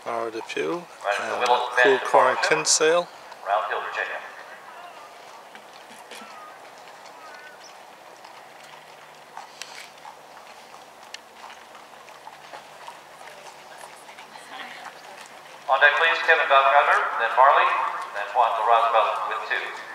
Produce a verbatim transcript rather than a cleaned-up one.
our DePuy, Right, and Willow Bend, Coolcorron Kinsale. Round Hill, Virginia. On deck, please, Kevin Baumgartner, then Marley, then Juan Roosevelt with two.